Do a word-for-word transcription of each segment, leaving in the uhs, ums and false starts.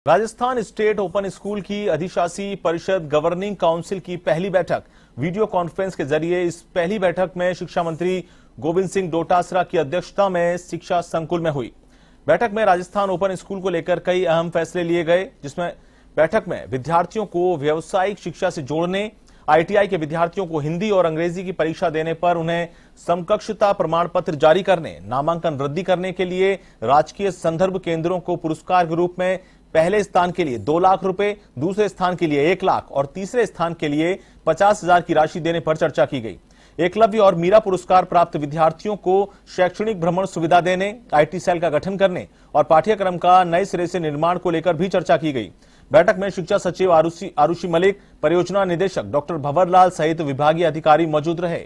Rajasthan state open school की अधिशासी परिषद गवर्निंग काउंसिल की पहली बैठक वीडियो कॉन्फ्रेंस के जरिए। इस पहली बैठक में शिक्षा मंत्री गोविंद सिंह डोटासरा की अध्यक्षता में शिक्षा संकुल में हुई। बैठक में राजस्थान ओपन स्कूल को लेकर कई अहम फैसले लिए गए, जिसमें बैठक में विद्यार्थियों को व्यावसायिक शिक्षा से जोड़ने, आईटीआई के विद्यार्थियों को हिंदी और अंग्रेजी की परीक्षा देने पर उन्हें समकक्षता प्रमाण पत्र जारी करने, नामांकन रद्दी करने के लिए राजकीय संदर्भ केंद्रों को पुरस्कार के रूप में पहले स्थान के लिए दो लाख रुपए, दूसरे स्थान के लिए एक लाख और तीसरे स्थान के लिए पचास हजार की राशि देने पर चर्चा की गई। एकलव्य और मीरा पुरस्कार प्राप्त विद्यार्थियों को शैक्षणिक भ्रमण सुविधा देने, आईटी सेल का गठन करने और पाठ्यक्रम का नए सिरे से निर्माण को लेकर भी चर्चा की गई। बैठक में शिक्षा सचिव आरुषि आरुषि मलिक, परियोजना निदेशक डॉक्टर भंवरलाल सहित विभागीय अधिकारी मौजूद रहे।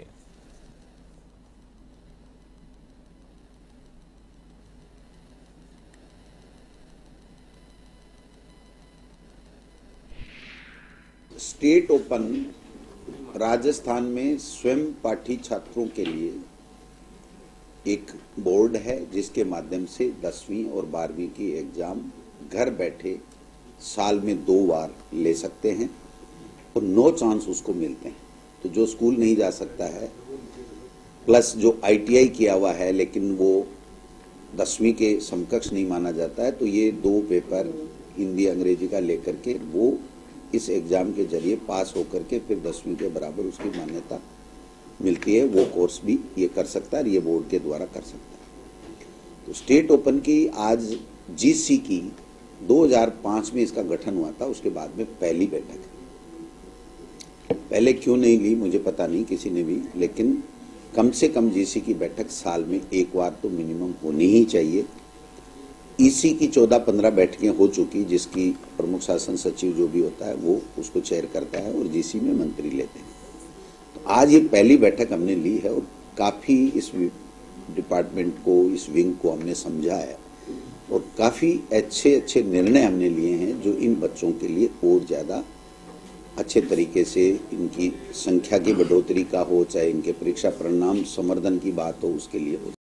स्टेट ओपन राजस्थान में स्वयं पाठी छात्रों के लिए एक बोर्ड है, जिसके माध्यम से दसवीं और बारहवीं की एग्जाम घर बैठे साल में दो बार ले सकते हैं और नो चांस उसको मिलते हैं। तो जो स्कूल नहीं जा सकता है, प्लस जो आईटीआई किया हुआ है लेकिन वो दसवीं के समकक्ष नहीं माना जाता है, तो ये दो पेपर हिंदी अंग्रेजी का लेकर के वो इस एग्जाम के जरिए पास होकर के फिर दसवीं के बराबर उसकी मान्यता मिलती है। वो कोर्स भी ये कर सकता है और ये बोर्ड के द्वारा कर सकता है। तो स्टेट ओपन की आज जीसी की दो हज़ार पाँच में इसका गठन हुआ था, उसके बाद में पहली बैठक है। पहले क्यों नहीं ली मुझे पता नहीं किसी ने भी, लेकिन कम से कम जीसी की बैठक साल में एक बार तो मिनिमम होनी ही चाहिए। ईसी की चौदह पंद्रह बैठकें हो चुकी, जिसकी प्रमुख शासन सचिव जो भी होता है वो उसको चेयर करता है और जीसी में मंत्री लेते हैं। तो आज ये पहली बैठक हमने ली है और काफी इस डिपार्टमेंट को, इस विंग को हमने समझा है और काफी अच्छे अच्छे निर्णय हमने लिए हैं, जो इन बच्चों के लिए और ज्यादा अच्छे तरीके से इनकी संख्या की बढ़ोतरी का हो, चाहे इनके परीक्षा परिणाम संवर्धन की बात हो, उसके लिए हो।